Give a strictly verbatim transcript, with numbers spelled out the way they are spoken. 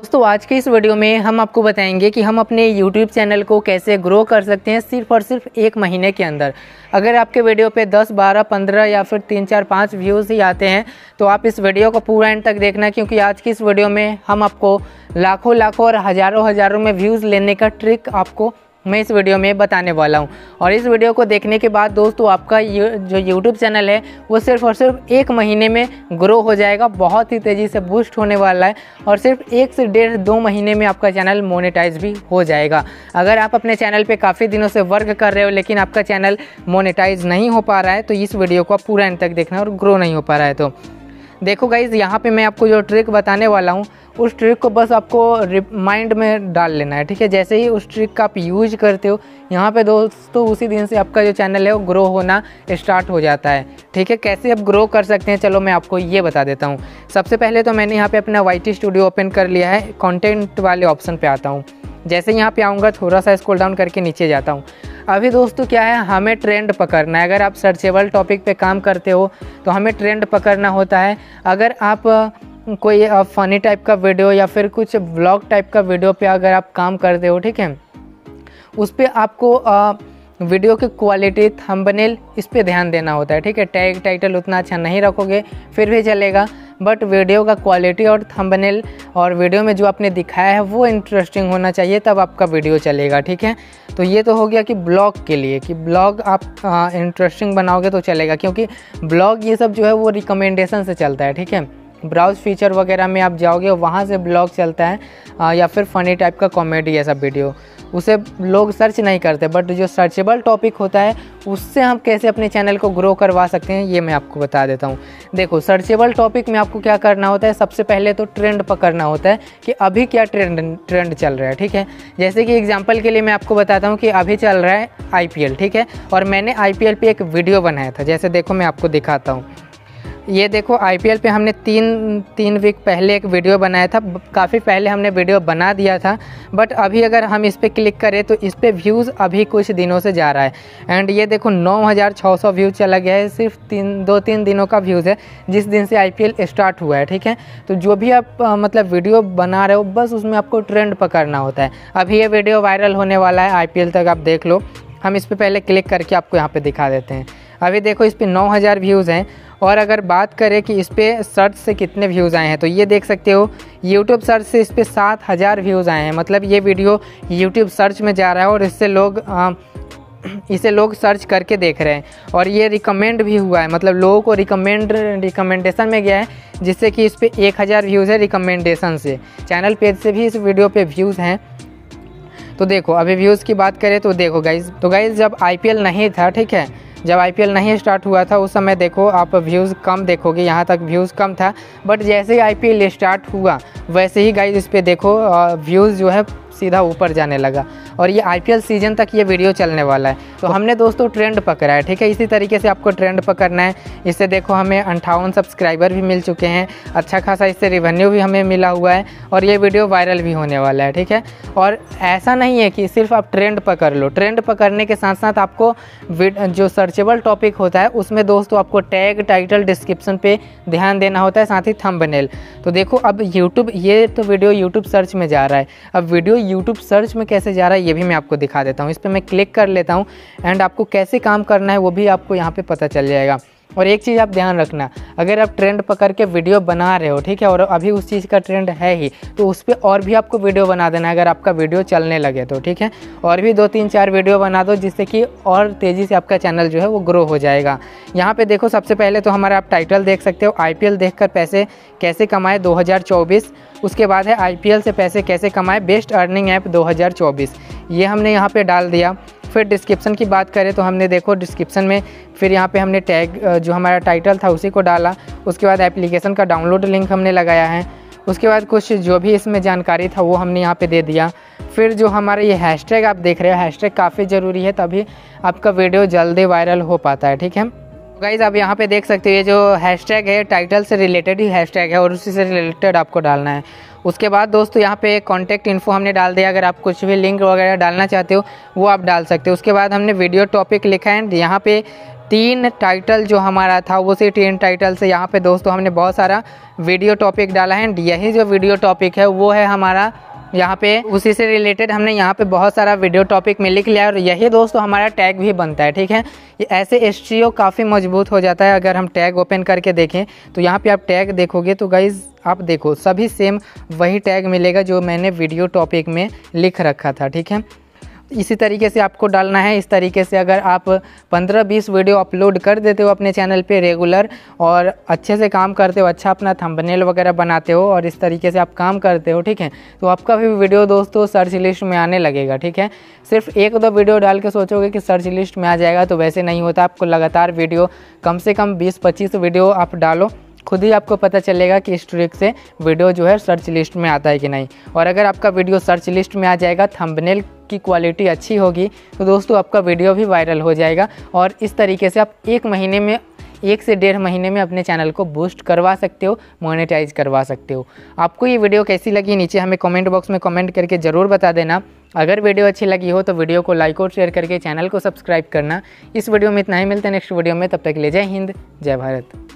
दोस्तों आज के इस वीडियो में हम आपको बताएंगे कि हम अपने यूट्यूब चैनल को कैसे ग्रो कर सकते हैं सिर्फ और सिर्फ एक महीने के अंदर। अगर आपके वीडियो पे दस, बारह, पंद्रह या फिर तीन, चार, पाँच व्यूज़ ही आते हैं तो आप इस वीडियो को पूरा एंड तक देखना, क्योंकि आज की इस वीडियो में हम आपको लाखों लाखों और हज़ारों हज़ारों में व्यूज़ लेने का ट्रिक आपको मैं इस वीडियो में बताने वाला हूं। और इस वीडियो को देखने के बाद दोस्तों आपका जो यूट्यूब चैनल है वो सिर्फ और सिर्फ एक महीने में ग्रो हो जाएगा, बहुत ही तेज़ी से बूस्ट होने वाला है और सिर्फ एक से डेढ़ दो महीने में आपका चैनल मोनेटाइज भी हो जाएगा। अगर आप अपने चैनल पे काफ़ी दिनों से वर्क कर रहे हो लेकिन आपका चैनल मोनेटाइज नहीं हो पा रहा है तो इस वीडियो को आप पूरा एंड तक देखना और ग्रो नहीं हो पा रहा है तो देखो गाइज़, यहाँ पे मैं आपको जो ट्रिक बताने वाला हूँ उस ट्रिक को बस आपको माइंड में डाल लेना है, ठीक है। जैसे ही उस ट्रिक का आप यूज करते हो यहाँ पे दोस्तों उसी दिन से आपका जो चैनल है वो ग्रो होना स्टार्ट हो जाता है, ठीक है। कैसे आप ग्रो कर सकते हैं चलो मैं आपको ये बता देता हूँ। सबसे पहले तो मैंने यहाँ पे अपना वाई टी स्टूडियो ओपन कर लिया है। कंटेंट वाले ऑप्शन पे आता हूँ। जैसे यहाँ पे आऊँगा थोड़ा सा स्क्रॉल डाउन करके नीचे जाता हूँ। अभी दोस्तों क्या है, हमें ट्रेंड पकड़ना है। अगर आप सर्चेबल टॉपिक पे काम करते हो तो हमें ट्रेंड पकड़ना होता है। अगर आप कोई फ़नी टाइप का वीडियो या फिर कुछ व्लॉग टाइप का वीडियो पे अगर आप काम करते हो, ठीक है, उस पर आपको आ, वीडियो की क्वालिटी, थंबनेल, इस पे ध्यान देना होता है, ठीक है। टैग टाइटल उतना अच्छा नहीं रखोगे फिर भी चलेगा, बट वीडियो का क्वालिटी और थंबनेल और वीडियो में जो आपने दिखाया है वो इंटरेस्टिंग होना चाहिए, तब आपका वीडियो चलेगा, ठीक है। तो ये तो हो गया कि ब्लॉग के लिए, कि ब्लॉग आप इंटरेस्टिंग बनाओगे तो चलेगा, क्योंकि ब्लॉग ये सब जो है वो रिकमेंडेशन से चलता है, ठीक है। ब्राउज फीचर वगैरह में आप जाओगे वहाँ से ब्लॉग चलता है, आ, या फिर फ़नी टाइप का कॉमेडी ऐसा वीडियो, उसे लोग सर्च नहीं करते। बट जो सर्चेबल टॉपिक होता है उससे हम कैसे अपने चैनल को ग्रो करवा सकते हैं ये मैं आपको बता देता हूँ। देखो, सर्चेबल टॉपिक में आपको क्या करना होता है, सबसे पहले तो ट्रेंड पकड़ना होता है कि अभी क्या ट्रेंड ट्रेंड चल रहा है, ठीक है। जैसे कि एग्जांपल के लिए मैं आपको बताता हूँ कि अभी चल रहा है आई पी एल, ठीक है, और मैंने आई पी एल पे एक वीडियो बनाया था। जैसे देखो मैं आपको दिखाता हूँ, ये देखो आई पी एल पे हमने तीन तीन वीक पहले एक वीडियो बनाया था। काफ़ी पहले हमने वीडियो बना दिया था, बट अभी अगर हम इस पर क्लिक करें तो इस पर व्यूज़ अभी कुछ दिनों से जा रहा है। एंड ये देखो नौ हज़ार छः सौ व्यूज़ चला गया है, सिर्फ तीन दो तीन दिनों का व्यूज़ है जिस दिन से आई पी एल स्टार्ट हुआ है, ठीक है। तो जो भी आप आ, मतलब वीडियो बना रहे हो बस उसमें आपको ट्रेंड पकड़ना होता है। अभी ये वीडियो वायरल होने वाला है, आई पी एल तक आप देख लो। हम इस पर पहले क्लिक करके आपको यहाँ पर दिखा देते हैं। अभी देखो इस पर नौ हज़ार व्यूज़ हैं। और अगर बात करें कि इस पर सर्च से कितने व्यूज़ आए हैं तो ये देख सकते हो, यूट्यूब सर्च से इस पर सात हज़ार व्यूज़ आए हैं। मतलब ये वीडियो यूट्यूब सर्च में जा रहा है और इससे लोग आ, इसे लोग सर्च करके देख रहे हैं। और ये रिकमेंड भी हुआ है, मतलब लोगों को रिकमेंड रिकमेंडेशन में गया है, जिससे कि इस पर एक हज़ार व्यूज़ है रिकमेंडेशन से। चैनल पेज से भी इस वीडियो पे व्यूज़ हैं। तो देखो अभी व्यूज़ की बात करें तो देखो गाइज़, तो गाइज़ जब आई पी एल नहीं था, ठीक है, जब आई पी एल नहीं स्टार्ट हुआ था उस समय देखो आप व्यूज़ कम देखोगे, यहाँ तक व्यूज़ कम था। बट जैसे ही आई पी एल स्टार्ट हुआ वैसे ही गाइज इस पे देखो व्यूज़ जो है सीधा ऊपर जाने लगा। और ये आई पी एल सीजन तक ये वीडियो चलने वाला है। तो हमने दोस्तों ट्रेंड पकड़ा है, ठीक है। इसी तरीके से आपको ट्रेंड पकड़ना है। इससे देखो हमें अंठावन सब्सक्राइबर भी मिल चुके हैं, अच्छा खासा इससे रेवेन्यू भी हमें मिला हुआ है और ये वीडियो वायरल भी होने वाला है, ठीक है। और ऐसा नहीं है कि सिर्फ आप ट्रेंड पकड़ लो, ट्रेंड पकड़ने के साथ साथ आपको जो सर्चेबल टॉपिक होता है उसमें दोस्तों आपको टैग, टाइटल, डिस्क्रिप्शन पे ध्यान देना होता है, साथ ही थंबनेल। तो देखो अब यूट्यूब, ये तो वीडियो यूट्यूब सर्च में जा रहा है, अब वीडियो यूट्यूब सर्च में कैसे जा रहा है ये भी मैं आपको दिखा देता हूँ। इस पर मैं क्लिक कर लेता हूँ एंड आपको कैसे काम करना है वो भी आपको यहाँ पे पता चल जाएगा। और एक चीज़ आप ध्यान रखना, अगर आप ट्रेंड पकड़ के वीडियो बना रहे हो, ठीक है, और अभी उस चीज़ का ट्रेंड है ही तो उस पर और भी आपको वीडियो बना देना है। अगर आपका वीडियो चलने लगे तो, ठीक है, और भी दो तीन चार वीडियो बना दो जिससे कि और तेज़ी से आपका चैनल जो है वो ग्रो हो जाएगा। यहाँ पे देखो सबसे पहले तो हमारा आप टाइटल देख सकते हो, आई पी एल देखकर पैसे कैसे कमाए दो हज़ार चौबीस। उसके बाद है आई पी एल से पैसे कैसे कमाए, बेस्ट अर्निंग ऐप दो हज़ार चौबीस, ये हमने यहाँ पे डाल दिया। फिर डिस्क्रिप्शन की बात करें तो हमने देखो डिस्क्रिप्शन में फिर यहाँ पे हमने टैग, जो हमारा टाइटल था उसी को डाला। उसके बाद एप्लीकेशन का डाउनलोड लिंक हमने लगाया है। उसके बाद कुछ जो भी इसमें जानकारी था वो हमने यहाँ पे दे दिया। फिर जो हमारा ये हैशटैग आप देख रहे हो, हैशटैग काफ़ी ज़रूरी है, तभी आपका वीडियो जल्दी वायरल हो पाता है, ठीक है। गाइज आप यहाँ पे देख सकते हो ये जो हैशटैग है टाइटल से रिलेटेड ही हैशटैग है और उसी से रिलेटेड आपको डालना है। उसके बाद दोस्तों यहाँ पे कॉन्टैक्ट इन्फो हमने डाल दिया, अगर आप कुछ भी लिंक वगैरह डालना चाहते हो वो आप डाल सकते हो। उसके बाद हमने वीडियो टॉपिक लिखा है, यहाँ पे तीन टाइटल जो हमारा था उसी तीन टाइटल से यहाँ पे दोस्तों हमने बहुत सारा वीडियो टॉपिक डाला है। यही जो वीडियो टॉपिक है वो है हमारा यहाँ पे, उसी से रिलेटेड हमने यहाँ पे बहुत सारा वीडियो टॉपिक में लिख लिया और यही दोस्तों हमारा टैग भी बनता है। ठीक है, ये ऐसे एसईओ काफ़ी मजबूत हो जाता है। अगर हम टैग ओपन करके देखें तो यहाँ पे आप टैग देखोगे तो गाइज़ आप देखो सभी सेम वही टैग मिलेगा जो मैंने वीडियो टॉपिक में लिख रखा था। ठीक है, इसी तरीके से आपको डालना है। इस तरीके से अगर आप पंद्रह बीस वीडियो अपलोड कर देते हो अपने चैनल पे रेगुलर और अच्छे से काम करते हो, अच्छा अपना थंबनेल वगैरह बनाते हो और इस तरीके से आप काम करते हो, ठीक है, तो आपका भी वीडियो दोस्तों सर्च लिस्ट में आने लगेगा। ठीक है, सिर्फ एक दो वीडियो डाल के सोचोगे कि सर्च लिस्ट में आ जाएगा तो वैसे नहीं होता। आपको लगातार वीडियो कम से कम बीस पच्चीस वीडियो आप डालो, खुद ही आपको पता चलेगा कि इस ट्रिक से वीडियो जो है सर्च लिस्ट में आता है कि नहीं। और अगर आपका वीडियो सर्च लिस्ट में आ जाएगा, थंबनेल की क्वालिटी अच्छी होगी तो दोस्तों आपका वीडियो भी वायरल हो जाएगा और इस तरीके से आप एक महीने में एक से डेढ़ महीने में अपने चैनल को बूस्ट करवा सकते हो, मोनेटाइज करवा सकते हो। आपको ये वीडियो कैसी लगी नीचे हमें कमेंट बॉक्स में कमेंट करके ज़रूर बता देना। अगर वीडियो अच्छी लगी हो तो वीडियो को लाइक और शेयर करके चैनल को सब्सक्राइब करना। इस वीडियो में इतना ही, मिलते हैं नेक्स्ट वीडियो में, तब तक के लिए जय हिंद जय भारत।